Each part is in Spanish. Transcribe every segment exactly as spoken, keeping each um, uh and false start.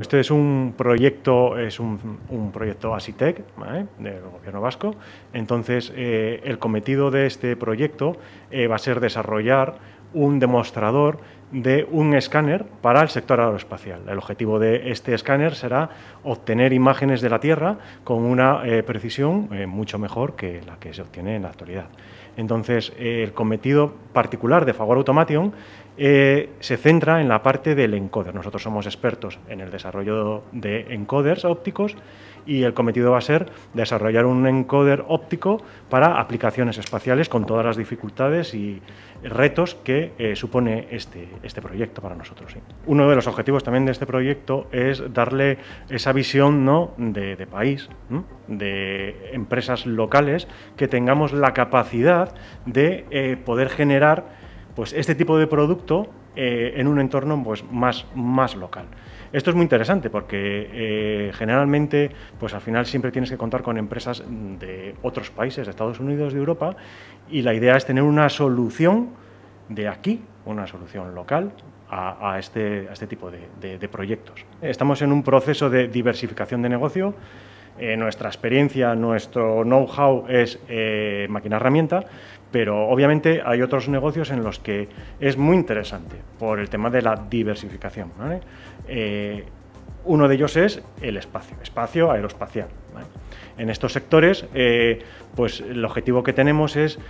este es un proyecto, es un, un proyecto ASITEC, ¿vale?, del gobierno vasco. Entonces, eh, el cometido de este proyecto eh, va a ser desarrollar un demostrador de un escáner para el sector aeroespacial. El objetivo de este escáner será obtener imágenes de la Tierra con una eh, precisión eh, mucho mejor que la que se obtiene en la actualidad. Entonces, eh, el cometido particular de Fagor Automation eh, se centra en la parte del encoder. Nosotros somos expertos en el desarrollo de encoders ópticos y el cometido va a ser desarrollar un encoder óptico para aplicaciones espaciales con todas las dificultades y retos que eh, supone este, este proyecto para nosotros. Sí. Uno de los objetivos también de este proyecto es darle esa visión, ¿no?, de, de país, ¿no?, de empresas locales, que tengamos la capacidad de eh, poder generar pues, este tipo de producto eh, en un entorno pues, más, más local. Esto es muy interesante porque eh, generalmente, pues al final siempre tienes que contar con empresas de otros países, de Estados Unidos, de Europa, y la idea es tener una solución de aquí, una solución local a, a, este, a este tipo de, de, de proyectos. Estamos en un proceso de diversificación de negocio. Eh, nuestra experiencia, nuestro know-how es eh, máquina herramienta, pero obviamente hay otros negocios en los que es muy interesante por el tema de la diversificación, ¿vale? Eh, uno de ellos es el espacio, espacio aeroespacial, ¿vale? En estos sectores, eh, pues el objetivo que tenemos es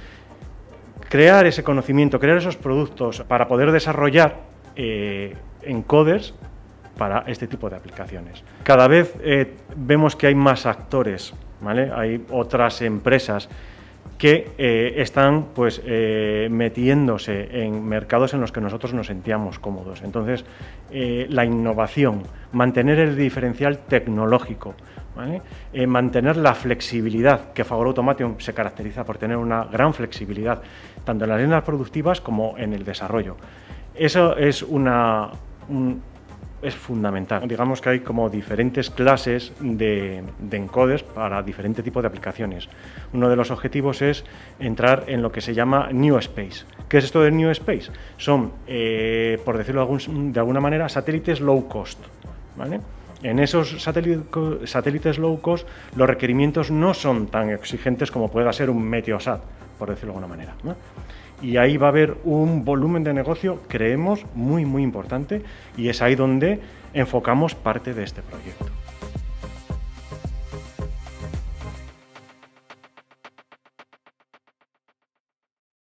crear ese conocimiento, crear esos productos para poder desarrollar eh, encoders para este tipo de aplicaciones. Cada vez eh, vemos que hay más actores, ¿vale? Hay otras empresas que eh, están pues, eh, metiéndose en mercados en los que nosotros nos sentíamos cómodos. Entonces, eh, la innovación, mantener el diferencial tecnológico, ¿vale?, eh, mantener la flexibilidad, que Fagor Automation se caracteriza por tener una gran flexibilidad, tanto en las líneas productivas como en el desarrollo. Eso es una... Un, es fundamental. Digamos que hay como diferentes clases de, de encoders para diferente tipo de aplicaciones. Uno de los objetivos es entrar en lo que se llama New Space. ¿Qué es esto de New Space? Son, eh, por decirlo de, algún, de alguna manera, satélites low cost, ¿vale? En esos satélites low cost los requerimientos no son tan exigentes como pueda ser un Meteosat, por decirlo de alguna manera, ¿no? Y ahí va a haber un volumen de negocio, creemos, muy, muy importante, y es ahí donde enfocamos parte de este proyecto.